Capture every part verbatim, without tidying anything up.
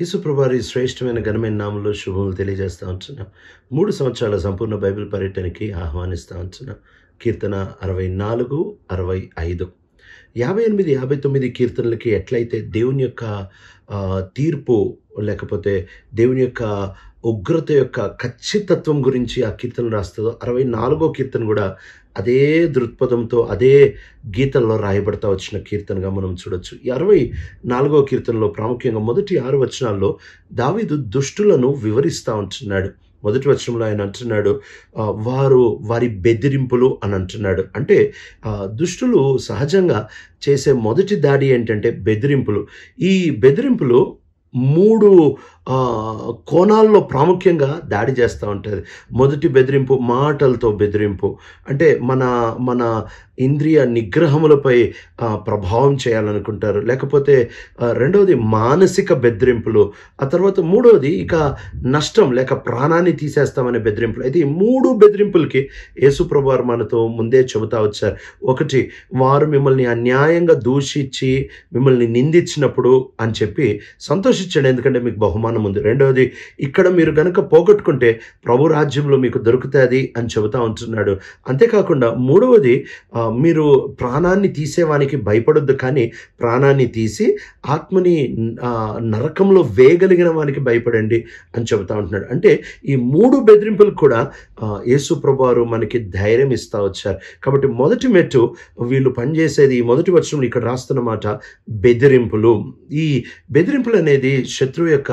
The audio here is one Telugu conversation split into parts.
యేసుప్రభువారి శ్రేష్టమైన ఘనమైన నామంలో శుభములు తెలియజేస్తా ఉంటున్నాం. మూడు సంవత్సరాల సంపూర్ణ బైబిల్ పర్యటనకి ఆహ్వానిస్తూ ఉంటున్నాం. కీర్తన అరవై నాలుగు అరవై ఐదు యాభై ఎనిమిది యాభై తొమ్మిది కీర్తనలకి ఎట్లయితే దేవుని యొక్క తీర్పు లేకపోతే దేవుని యొక్క ఉగ్రత యొక్క ఖచ్చితత్వం గురించి ఆ కీర్తన రాస్తుందో, అరవై నాలుగో కీర్తన కూడా అదే దృక్పథంతో అదే గీతల్లో రాయబడతా వచ్చిన కీర్తనగా మనం చూడొచ్చు. ఈ అరవై నాలుగో కీర్తనలో ప్రాముఖ్యంగా మొదటి ఆరు వచనాల్లో దావీదు దుష్టులను వివరిస్తూ ఉంటున్నాడు. మొదటి వచనంలో ఆయన అంటున్నాడు, వారు వారి బెదిరింపులు అని అంటున్నాడు. అంటే దుష్టులు సహజంగా చేసే మొదటి దాడి ఏంటంటే బెదిరింపులు. ఈ బెదిరింపులు మూడు కోణాల్లో ప్రాముఖ్యంగా దాడి చేస్తూ ఉంటుంది. మొదటి బెదిరింపు మాటలతో బెదిరింపు, అంటే మన మన ఇంద్రియ నిగ్రహములపై ప్రభావం చేయాలనుకుంటారు. లేకపోతే రెండవది మానసిక బెదిరింపులు, ఆ తర్వాత మూడవది ఇక నష్టం లేక ప్రాణాన్ని తీసేస్తామనే బెదిరింపులు. అయితే ఈ మూడు బెదిరింపులకి యేసుప్రభువారు మనతో ముందే చెబుతా వచ్చారు. ఒకటి, వారు మిమ్మల్ని అన్యాయంగా దూషించి మిమ్మల్ని నిందించినప్పుడు అని చెప్పి సంతోషించండి, ఎందుకంటే మీకు బహుమానం ఉంది. రెండవది, ఇక్కడ మీరు గనక పోగొట్టుకుంటే ప్రభు రాజ్యంలో మీకు దొరుకుతుంది అని చెబుతా ఉంటున్నాడు. అంతేకాకుండా మూడవది, మీరు ప్రాణాన్ని తీసేవానికి భయపడొద్దు, కానీ ప్రాణాన్ని తీసి ఆత్మని నరకంలో వేయగలిగిన వానికి భయపడండి అని చెబుతా ఉంటున్నాడు. అంటే ఈ మూడు బెదిరింపులు కూడా యేసు ప్రభువారు మనకి ధైర్యం ఇస్తా వచ్చారు. కాబట్టి మొదటి మెట్టు వీళ్ళు పనిచేసేది, ఈ మొదటి వచనంలో ఇక్కడ రాస్తున్న మాట బెదిరింపులు. ఈ బెదిరింపులు అనేది శత్రువు యొక్క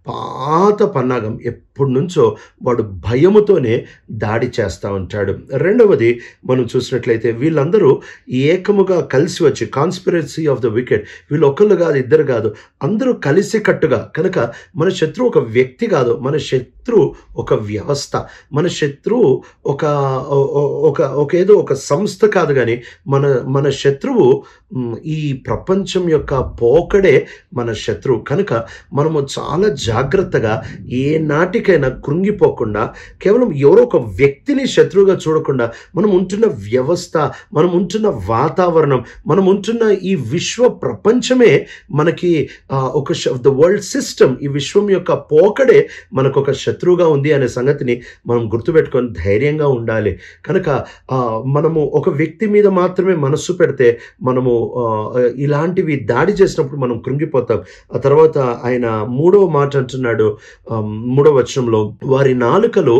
పాత పన్నాగం. ఎప్పటి నుంచో వాడు భయముతోనే దాడి చేస్తూ ఉంటాడు. రెండవది మనం చూసినట్లయితే వీళ్ళందరూ ఏకముగా కలిసి వచ్చి, కాన్స్పిరసీ ఆఫ్ ద వికెట్, వీళ్ళు ఒకళ్ళు కాదు, ఇద్దరు కాదు, అందరూ కలిసి కట్టుగా. కనుక మన శత్రువు ఒక వ్యక్తి కాదు, మన శత్రువు ఒక వ్యవస్థ, మన శత్రువు ఒక ఒక ఒక ఏదో ఒక సంస్థ కాదు, కానీ మన మన శత్రువు ఈ ప్రపంచం యొక్క పోకడే మన శత్రువు. కనుక మనము చాలా జాగ్రత్తగా ఏ నాటికైనా కృంగిపోకుండా, కేవలం ఎవరో ఒక వ్యక్తిని శత్రువుగా చూడకుండా, మనం ఉంటున్న వ్యవస్థ, మనం ఉంటున్న వాతావరణం, మనం ఉంటున్న ఈ విశ్వ ప్రపంచమే మనకి ఒక ద వరల్డ్ సిస్టమ్, ఈ విశ్వం యొక్క పోకడే మనకు ఒక శత్రువుగా ఉంది అనే సంగతిని మనం గుర్తుపెట్టుకొని ధైర్యంగా ఉండాలి. కనుక మనము ఒక వ్యక్తి మీద మాత్రమే మనస్సు పెడితే మనము ఇలాంటివి దాడి చేసినప్పుడు మనం కృంగిపోతాం. ఆ తర్వాత ఆయన మూడవ మాట అంటున్నాడు, మూడవ వచనంలో, వారి నాలుకలు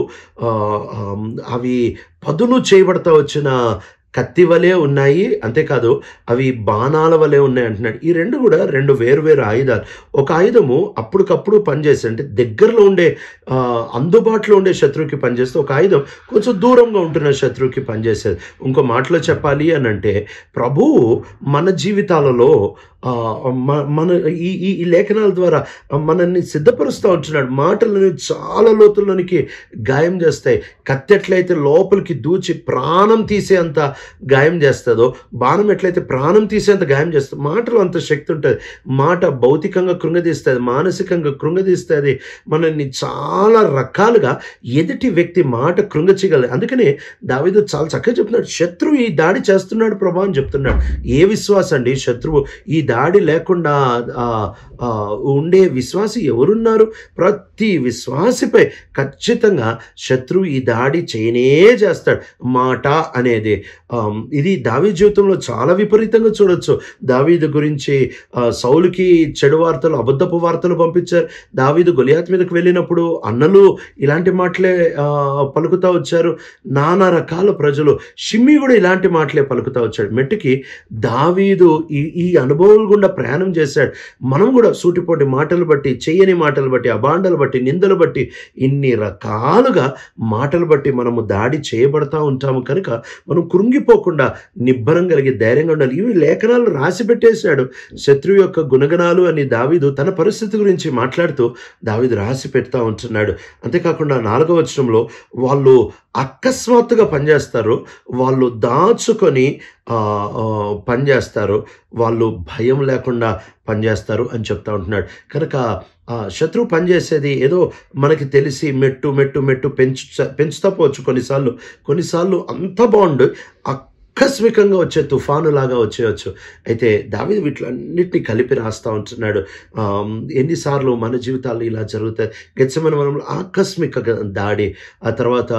అవి పదును చేయబడతా వచ్చిన కత్తి వలె ఉన్నాయి, అంతేకాదు అవి బాణాల వలె ఉన్నాయి అంటున్నాడు. ఈ రెండు కూడా రెండు వేరు వేరు ఆయుధాలు. ఒక ఆయుధము అప్పటికప్పుడు పనిచేస్తే, అంటే దగ్గరలో ఉండే అందుబాటులో ఉండే శత్రువుకి పనిచేస్తే, ఒక ఆయుధం కొంచెం దూరంగా ఉంటున్న శత్రువుకి పనిచేసేది. ఇంకో మాటలో చెప్పాలి అని అంటే, ప్రభువు మన జీవితాలలో మన ఈ ఈ లేఖనాల ద్వారా మనల్ని సిద్ధపరుస్తూ ఉంటున్నాడు. మాటలను చాలా లోతుల్లోనికి గాయం చేస్తాయి. కత్తి ఎట్లయితే లోపలికి దూచి ప్రాణం తీసేంత గాయం చేస్తుందో, బాణం ఎట్లయితే ప్రాణం తీసేంత గాయం చేస్తుంది, మాటలో అంత శక్తి ఉంటుంది. మాట భౌతికంగా కృంగదీస్తుంది, మానసికంగా కృంగదీస్తుంది, మనల్ని చాలా రకాలుగా ఎదుటి వ్యక్తి మాట కృంగచగలదు. అందుకనే దావీదు చాలా చక్కగా చెప్తున్నాడు, శత్రువు ఈ దాడి చేస్తున్నాడు ప్రభా అని చెప్తున్నాడు. ఏ విశ్వాసం అండి శత్రువు? ఈ దాడి లేకుండా ఉండే విశ్వాసి ఎవరున్నారు? ప్రతి విశ్వాసిపై ఖచ్చితంగా శత్రువు ఈ దాడి చేయనే చేస్తాడు. మాట అనేది ఇది దావీదు జీవితంలో చాలా విపరీతంగా చూడొచ్చు. దావీదు గురించి సౌలుకి చెడు వార్తలు, అబద్ధపు వార్తలు పంపించారు. దావీదు గొలియాతు మీదకి వెళ్ళినప్పుడు అన్నలు ఇలాంటి మాటలే పలుకుతా వచ్చారు. నానా రకాల ప్రజలు, షిమ్మి కూడా ఇలాంటి మాటలే పలుకుతా వచ్చాడు. మెట్టుకి దావీదు ఈ ఈ అనుభవం గుండా ప్రయాణం చేశాడు. మనం కూడా సూటిపోటి మాటలు బట్టి, చెయ్యని మాటలు బట్టి, అబాండలు బట్టి, నిందలు బట్టి, ఇన్ని రకాలుగా మాటలు బట్టి మనము దాడి చేయబడతా ఉంటాము. కనుక మనం కృంగిపోకుండా నిబ్బరం కలిగి ధైర్యంగా ఉండాలి. ఇవి లేఖనాలు రాసి పెట్టేశాడు. శత్రువు యొక్క గుణగణాలు అని దావీదు తన పరిస్థితి గురించి మాట్లాడుతూ దావీదు రాసి పెడతా ఉంటున్నాడు. అంతేకాకుండా నాలుగవ వచనంలో, వాళ్ళు అకస్మాత్తుగా పనిచేస్తారు, వాళ్ళు దాచుకొని పనిచేస్తారు, వాళ్ళు భయం లేకుండా పనిచేస్తారు అని చెప్తా ఉంటున్నాడు. కనుక శత్రువు పనిచేసేది ఏదో మనకి తెలిసి మెట్టు మెట్టు మెట్టు పెంచు పెంచుతా పోవచ్చు. కొన్నిసార్లు కొన్నిసార్లు అంత బాగుండు ఆకస్మికంగా వచ్చే తుఫాను లాగా వచ్చేయచ్చు. అయితే దావీదు వీటిలన్నిటిని కలిపి రాస్తూ ఉంటున్నాడు. ఎన్నిసార్లు మన జీవితాల్లో ఇలా జరుగుతాయి. గెత్సెమనే వనంలో ఆకస్మిక దాడి. ఆ తర్వాత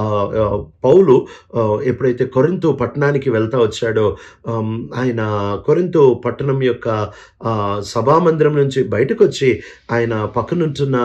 పౌలు ఎప్పుడైతే కొరింథు పట్టణానికి వెళ్తా వచ్చాడో, ఆయన కొరింథు పట్టణం యొక్క సభామందిరం నుంచి బయటకు వచ్చి ఆయన పక్కనుంటున్న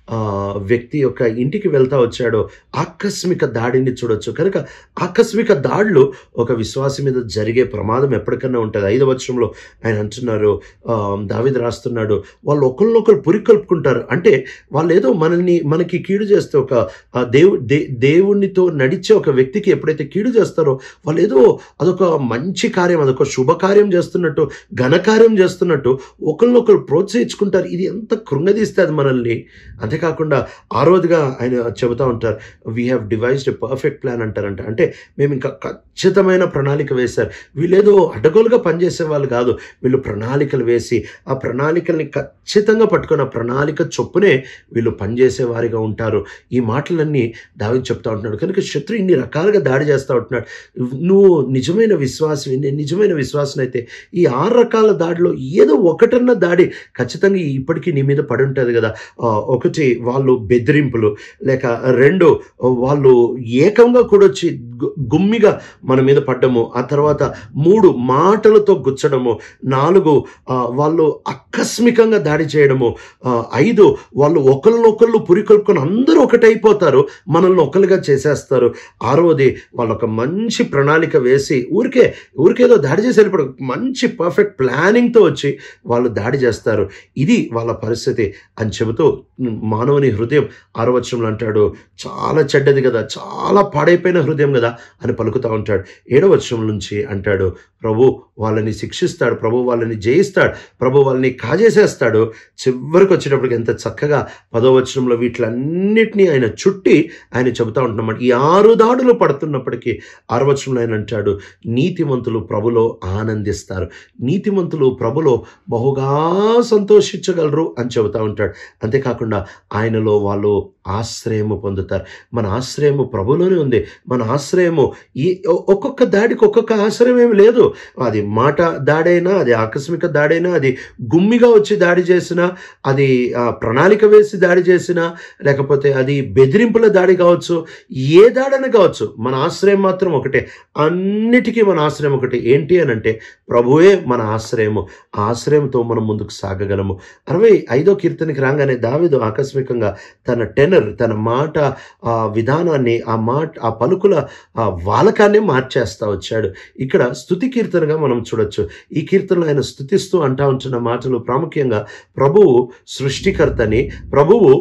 వ్యక్తి యొక్క ఇంటికి వెళ్తా వచ్చాడో ఆకస్మిక దాడిని చూడొచ్చు. కనుక ఆకస్మిక దాడులు ఒక విశ్వాసి మీద జరిగే ప్రమాదం ఎప్పటికన్నా ఉంటుంది. ఐదవ వచనంలో ఆయన అంటున్నారు, దావీదు రాస్తున్నాడు, వాళ్ళు ఒకరినొకరు పురికొల్పుకుంటారు. అంటే వాళ్ళు ఏదో మనల్ని మనకి కీడు చేస్తే, ఒక దేవు దే దేవునితో నడిచే ఒక వ్యక్తికి ఎప్పుడైతే కీడు చేస్తారో వాళ్ళు ఏదో అదొక మంచి కార్యం, అదొక శుభకార్యం చేస్తున్నట్టు, ఘనకార్యం చేస్తున్నట్టు ఒకరినొకరు ప్రోత్సహించుకుంటారు. ఇది ఎంత కృంగదీస్తుంది మనల్ని. అంతేకాకుండా ఆరోదిగా ఆయన చెబుతూ ఉంటారు, we have devised a perfect plan అంటారంట. అంటే మేము ఇంకా ఖచ్చితమైన ప్రణాళిక వేశారు. వీళ్ళేదో అడ్డగోలుగా పనిచేసే వాళ్ళు కాదు, వీళ్ళు ప్రణాళికలు వేసి ఆ ప్రణాళికల్ని ఖచ్చితంగా పట్టుకొని ఆ ప్రణాళిక చొప్పునే వీళ్ళు పనిచేసే వారిగా ఉంటారు. ఈ మాటలన్నీ దావీదు చెప్తా ఉంటున్నాడు. కనుక శత్రు ఇన్ని రకాలుగా దాడి చేస్తూ ఉంటున్నాడు. నువ్వు నిజమైన విశ్వాసి, నేను నిజమైన విశ్వాసం అయితే ఈ ఆరు రకాల దాడిలో ఏదో ఒకటన్నా దాడి ఖచ్చితంగా ఇప్పటికీ నీ మీద పడి ఉంటుంది కదా. ఒకటి వాళ్ళు బెదిరింపులు, లేక రెండు వాళ్ళు ఏకంగా కూడా వచ్చి గుమ్మిగా మన మీద పడ్డము, ఆ తర్వాత మూడు మాటలతో గుచ్చడము, నాలుగు వాళ్ళు ఆకస్మికంగా దాడి చేయడము, ఐదు వాళ్ళు ఒకళ్ళనొకళ్ళు పురికొల్పుకొని అందరూ ఒకటైపోతారు, మనల్ని ఒకరుగా చేసేస్తారు, ఆరోది వాళ్ళు ఒక మంచి ప్రణాళిక వేసి ఊరికే ఊరికేదో దాడి చేసేటప్పుడు మంచి పర్ఫెక్ట్ ప్లానింగ్తో వచ్చి వాళ్ళు దాడి చేస్తారు. ఇది వాళ్ళ పరిస్థితి అని చెబుతూ మానవుని హృదయం ఆరో వచనంలో అంటాడు, చాలా చెడ్డది కదా, చాలా పాడైపోయిన హృదయం కదా అని పలుకుతూ ఉంటాడు. ఏడవ వచనం నుంచి అంటాడు, ప్రభు వాళ్ళని శిక్షిస్తాడు, ప్రభు వాళ్ళని జయిస్తాడు, ప్రభు వాళ్ళని కాజేసేస్తాడు. చివరికి వచ్చేటప్పటికి ఎంత చక్కగా పదో వచనంలో వీటిలన్నిటినీ ఆయన చుట్టి ఆయన చెబుతూ ఉంటున్నమాట. ఈ ఆరు దాడులు పడుతున్నప్పటికీ ఆరో వచనంలో ఆయన అంటాడు, నీతిమంతులు ప్రభులో ఆనందిస్తారు, నీతిమంతులు ప్రభులో బహుగా సంతోషించగలరు అని చెబుతూ ఉంటాడు. అంతేకాకుండా ఆయనలో వాళ్ళు ఆశ్రయము పొందుతారు. మన ఆశ్రయము ప్రభులోనే ఉంది. మన ఆశ్రయము ఈ ఒక్కొక్క దాడికి ఒక్కొక్క ఆశ్రయం ఏమి లేదు. అది మాట దాడైనా, అది ఆకస్మిక దాడైనా, అది గుమ్మిగా వచ్చి దాడి చేసినా, అది ప్రణాళిక వేసి దాడి చేసినా, లేకపోతే అది బెదిరింపుల దాడి కావచ్చు, ఏ దాడైనా కావచ్చు, మన ఆశ్రయం మాత్రం ఒకటే. అన్నిటికీ మన ఆశ్రయం ఒకటి. ఏంటి అని అంటే ప్రభువే మన ఆశ్రయము. ఆ ఆశ్రయంతో మనం ముందుకు సాగగలము. అరవై ఐదో కీర్తనకి రాగానే దావీదు ఆకస్మికంగా తన టెనర్, తన మాట ఆ విధానాన్ని, ఆ మాట ఆ పలుకుల ఆ వాలకాన్ని మార్చేస్తా వచ్చాడు. ఇక్కడ స్తుతి కీర్తనగా మనం చూడొచ్చు. ఈ కీర్తనలో ఆయన స్తుతిస్తూ అంటా ఉంటున్న మాటలు ప్రాముఖ్యంగా ప్రభువు సృష్టికర్తని, ప్రభువు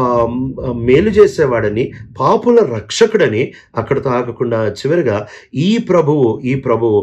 మేలు చేసేవాడని, పాపుల రక్షకుడని, అక్కడితో ఆగకుండా చివరిగా ఈ ప్రభువు ఈ ప్రభువు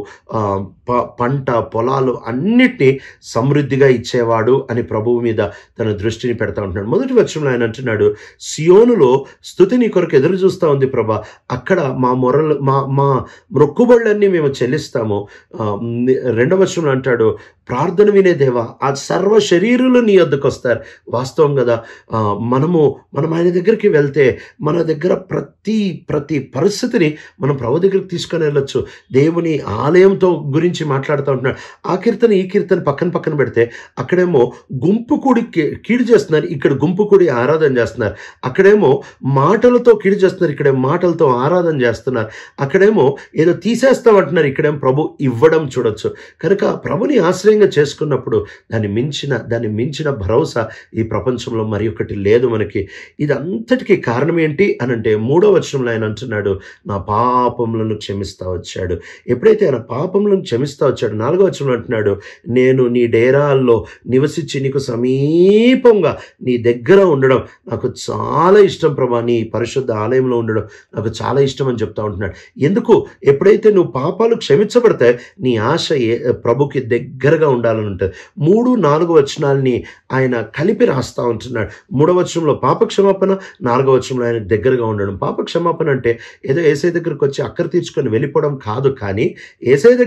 పంట పొలాలు అన్నిటినీ సమృద్ధిగా ఇచ్చేవాడు అని ప్రభువు మీద తన దృష్టిని పెడతా ఉంటున్నాడు. మొదటి వచనంలో ఆయన అంటున్నాడు, సియోనులో స్తుతి నీ కొరకు ఎదురు చూస్తూ ఉంది ప్రభా, అక్కడ మా మొరలు మా మా మొక్కుబళ్ళన్నీ మేము చెల్లిస్తాము. రెండవ వచనంలో అంటాడు, ప్రార్థన వినే దేవా, ఆ సర్వ శరీరులు నీ వద్దకు వస్తారు. వాస్తవం కదా, మనము మనం ఆయన దగ్గరికి వెళ్తే మన దగ్గర ప్రతి ప్రతి పరిస్థితిని మనం ప్రభు దగ్గరికి తీసుకొని వెళ్ళొచ్చు. దేవుని ఆలయంతో గురించి మాట్లాడుతూ ఉంటున్నాడు. ఆ కీర్తన ఈ కీర్తన పక్కన పక్కన పెడితే అక్కడేమో గుంపు కూడి కీడు చేస్తున్నారు, ఇక్కడ గుంపు కూడి ఆరాధన చేస్తున్నారు. అక్కడేమో మాటలతో కీడు చేస్తున్నారు, ఇక్కడే మాటలతో ఆరాధన చేస్తున్నారు. అక్కడేమో ఏదో తీసేస్తామంటున్నారు, ఇక్కడేమో ప్రభు ఇవ్వడం చూడొచ్చు. కనుక ప్రభుని ఆశ్రయంగా చేసుకున్నప్పుడు దాన్ని మించిన దాన్ని మించిన భరోసా ఈ ప్రపంచంలో మరి ఒకటి లేదు మనకి. ఇదంతటికీ కారణం ఏంటి అని అంటే మూడో వచనంలో ఆయన అంటున్నాడు, నా పాపములను క్షమిస్తా వచ్చాడు. ఎప్పుడైతే ఆయన పాపములను క్షమిస్తా వచ్చాడు, నాలుగో వచనంలో అంటున్నాడు, నేను నీ డేరాల్లో నివసించి నీకు సమీపంగా నీ దగ్గర ఉండడం నాకు చాలా ఇష్టం ప్రభా, నీ పరిశుద్ధ ఆలయంలో ఉండడం నాకు చాలా ఇష్టం అని చెప్తా ఉంటున్నాడు. ఎందుకు? ఎప్పుడైతే నువ్వు పాపాలు క్షమించబడితే నీ ఆశ ఏ ప్రభుకి దగ్గరగా ఉండాలని ఉంటుంది. మూడు నాలుగు వచనాలని ఆయన కలిపి రాస్తా ఉంటున్నాడు. మూడవ వచనంలో పాప క్షమాపణ, నాలుగవ వచనంలో ఆయన దగ్గరగా ఉండడం. పాప క్షమాపణ అంటే ఏదో ఏసై దగ్గరికి వచ్చి అక్కర తీర్చుకొని వెళ్ళిపోవడం కాదు, కానీ ఏసై దగ్గరికి వచ్చి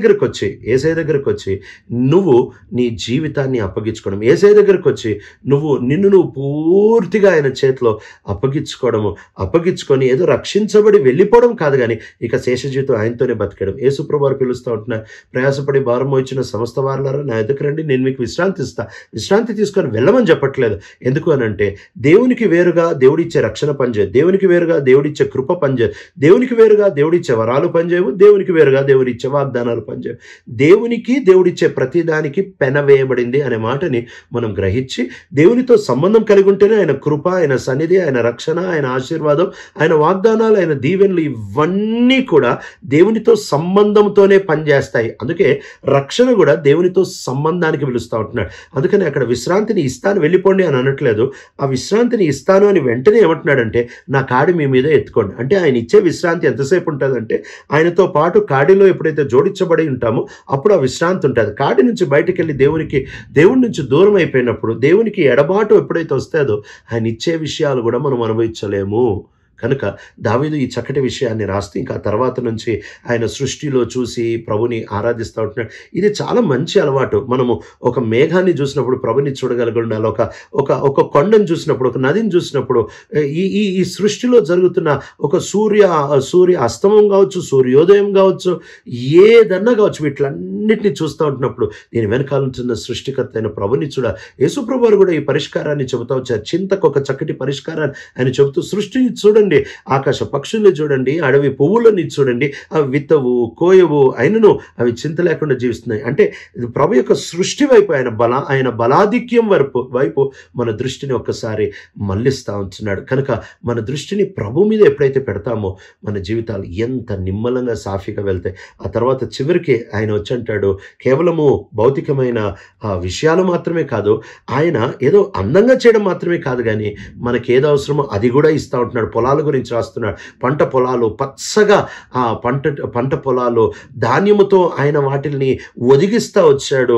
వచ్చి ఏసై దగ్గరకు వచ్చి నువ్వు నీ జీవితాన్ని అప్పగించుకోవడం, ఏసై దగ్గరకు వచ్చి నువ్వు నిన్ను నువ్వు పూర్తిగా ఆయన చేతిలో అప్పగించుకోవడము, అప్పగించుకొని ఏదో రక్షించబడి వెళ్ళిపోవడం కాదు, కానీ ఇక శేష జీవితం ఆయనతోనే బతికడం. యేసుప్రభువు వారు పిలుస్తూ ఉంటున్నారు, ప్రయాసపడి భారం మోయించిన సమస్త వారులారా నా ఎదుకు రండి, నేను మీకు విశ్రాంతి ఇస్తా. విశ్రాంతి తీసుకొని వెళ్ళమని చెప్పట్లేదు. ఎందుకు అని అంటే దేవునికి వేరుగా దేవుడిచ్చే రక్షణ పనిచేయదు, దేవునికి వేరుగా దేవుడిచ్చే కృప పనిచేయదు, దేవునికి వేరుగా దేవుడిచ్చే వరాలు పనిచేయవు, దేవునికి వేరుగా దేవుడిచ్చే వాగ్దానాలు పనిచేయవు. దేవునికి దేవుడిచ్చే ప్రతిదానికి పెన వేయబడింది అనే మాటని మనం గ్రహించి దేవునితో సంబంధం కలిగి ఉంటేనే ఆయన కృప, ఆయన సన్నిధి, ఆయన రక్షణ, ఆయన ఆశీర్వాదం, ఆయన వాగ్దానాలు, ఆయన దీవెనలు ఇవన్నీ కూడా దేవునితో సంబంధంతోనే పనిచేస్తాయి. అందుకే రక్షణ కూడా దేవునితో సంబంధానికి పిలుస్తూ ఉంటున్నాడు. అందుకని అక్కడ విశ్రాంతిని ఇస్తాను వెళ్ళిపోండి అని అనట్లేదు. ఆ విశ్రాంతిని ఇస్తాను అని వెంటనే ఏమంటున్నాడంటే నా కాడి మీ మీద ఎత్తుకోండి. అంటే ఆయన ఇచ్చే విశ్రాంతి ఎంతసేపు ఉంటుందంటే ఆయనతో పాటు కాడిలో ఎప్పుడైతే జోడించబడి ఉంటామో అప్పుడు ఆ విశ్రాంతి ఉంటుంది. కాడి నుంచి బయటికి వెళ్ళి దేవునికి దేవుడి నుంచి దూరం అయిపోయినప్పుడు, దేవునికి ఎడబాటు ఎప్పుడైతే వస్తుందో ఆయన ఇచ్చే విషయాలు కూడా మనం అనుభవించలేము. కనుక దావీదు ఈ చక్కటి విషయాన్ని రాస్తూ ఇంకా తర్వాత నుంచి ఆయన సృష్టిలో చూసి ప్రభుని ఆరాధిస్తూ ఉంటున్నాడు. ఇది చాలా మంచి అలవాటు. మనము ఒక మేఘాన్ని చూసినప్పుడు ప్రభుని చూడగలిగి ఉండాలి. ఒక ఒక ఒక కొండను చూసినప్పుడు, ఒక నదిని చూసినప్పుడు, ఈ ఈ ఈ సృష్టిలో జరుగుతున్న ఒక సూర్య సూర్య అస్తమం కావచ్చు, సూర్యోదయం కావచ్చు, ఏదన్నా కావచ్చు, వీటిలన్నింటినీ చూస్తూ ఉంటున్నప్పుడు దీని వెనకాల ఉంటున్న సృష్టికర్త అయిన ప్రభుని చూడ. యేసుప్రభువు వారు కూడా ఈ పరిష్కారాన్ని చెబుతూ వచ్చారు. చింతకు ఒక చక్కటి పరిష్కారాన్ని ఆయన చెబుతూ సృష్టిని చూడండి, ఆకాశ పక్షుల్ని చూడండి, అడవి పువ్వులని చూడండి, అవి విత్తవు కోయవు అయినను అవి చింత లేకుండా జీవిస్తున్నాయి. అంటే ప్రభు యొక్క సృష్టి వైపు ఆయన బల ఆయన బలాధిక్యం వైపు వైపు మన దృష్టిని ఒక్కసారి మళ్ళిస్తూ ఉంటున్నాడు. కనుక మన దృష్టిని ప్రభు మీద ఎప్పుడైతే పెడతామో మన జీవితాలు ఎంత నిమ్మలంగా సాఫీగా వెళ్తాయి. ఆ తర్వాత చివరికి ఆయన వచ్చి అంటాడు, కేవలము భౌతికమైన విషయాలు మాత్రమే కాదు, ఆయన ఏదో అందంగా చేయడం మాత్రమే కాదు, కానీ మనకి ఏదో అవసరమో అది కూడా ఇస్తూ ఉంటున్నాడు. పొలాల గురించి రాస్తున్నాడు. పంట పొలాలు పచ్చగా ఆ పంట పంట పొలాలు ధాన్యముతో ఆయన వాటిని ఒదిగిస్తూ వచ్చాడు.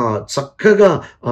చక్కగా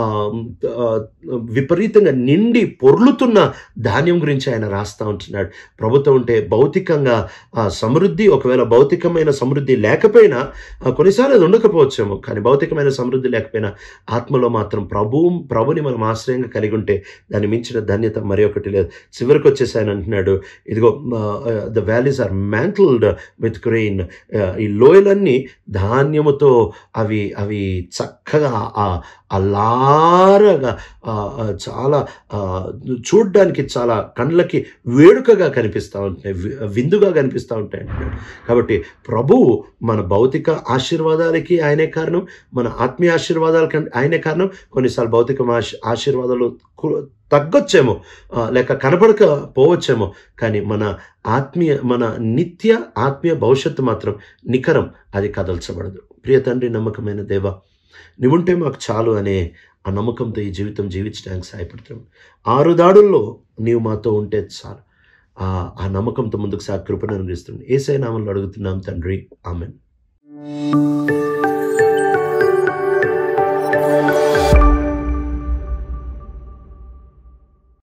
విపరీతంగా నిండి పొర్లుతున్న ధాన్యం గురించి ఆయన రాస్తూ ఉంటున్నాడు. ప్రభుత్వం ఉంటే భౌతికంగా సమృద్ధి, ఒకవేళ భౌతికమైన సమృద్ధి లేకపోయినా కొన్నిసార్లు అది ఉండకపోవచ్చేమో, కానీ భౌతికమైన సమృద్ధి లేకపోయినా ఆత్మలో మాత్రం ప్రభు ప్రభుని మనం ఆశ్రయంగా కలిగి ఉంటే దాన్ని మించిన ధన్యత మరి ఒకటి లేదు. చివరికి వచ్చేసి ఆయన అంటున్నాడు, ఇదిగో the valleys are mantled with grain. ఈ లోయలన్నీ ధాన్యముతో అవి అవి చక్కగా అలారగా చాలా చూడ్డానికి చాలా కళ్ళకి వేడుకగా కనిపిస్తూ ఉంటాయి, విందుగా కనిపిస్తూ ఉంటాయి అంటున్నాడు. కాబట్టి ప్రభువు మన భౌతిక ఆశీర్వాదాలకి ఆయనే కారణం, మన ఆత్మీయ ఆశీర్వాదాలకి ఆయనే కారణం. కొన్నిసార్లు భౌతిక ఆశీర్వాదాలు తగ్గొచ్చేమో, లేక కనపడకపోవచ్చేమో, కానీ మన ఆత్మీయ మన నిత్య ఆత్మీయ భవిష్యత్తు మాత్రం నికరం, అది కదల్చబడదు. ప్రియ తండ్రి, నమ్మకమైన దేవ, నువ్వుంటే మాకు చాలు అనే ఆ నమ్మకంతో ఈ జీవితం జీవించడానికి సహాయపడుతున్నాం. ఆరు దాడుల్లో నీవు మాతో ఉంటే చాలు. ఆ నమ్మకంతో ముందుకు సాగి కృపను అనుగ్రహిస్తున్నాం. యేసయ్య నామములో అడుగుతున్నాం తండ్రి, ఆమెన్.